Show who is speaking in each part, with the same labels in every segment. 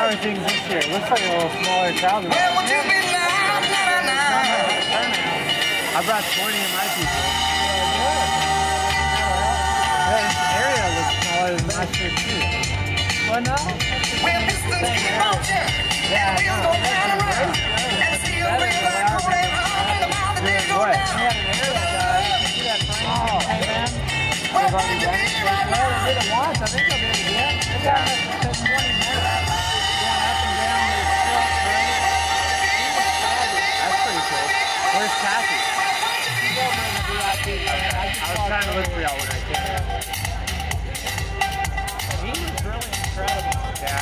Speaker 1: are things this year? It looks like a little smaller crowd. I brought 20 of my people. Yeah, this area looks smaller than last year too. What now? Yeah, I know. What? We had an aerial guy. You see that frame? Oh, hey man. They've already done it? Well, they did it once. I think they'll do it again. They got it for 20 minutes. Going up and down the strut, right? That's pretty cool. Where's Kathy? She's over in the VIP. I was trying to look for y'all when I came. He was really incredible. Yeah.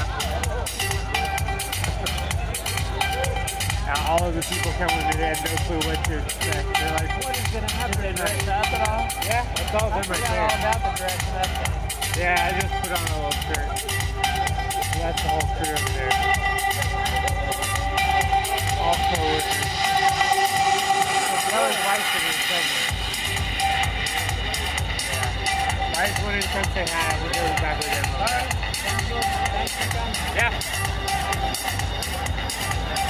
Speaker 1: Now, all of the people coming in, they had no clue what to expect. They're like, what is going to happen? Did they dress up at all? Yeah, that's all them right there. I forgot all about the dressing up thing. Yeah, I just put on a little shirt. So that's the whole crew over there. All co-workers. That was Weiss in his segment. Yeah. Weiss wanted to come say hi. We'll go back with him. All right. Thanks for coming. Yeah.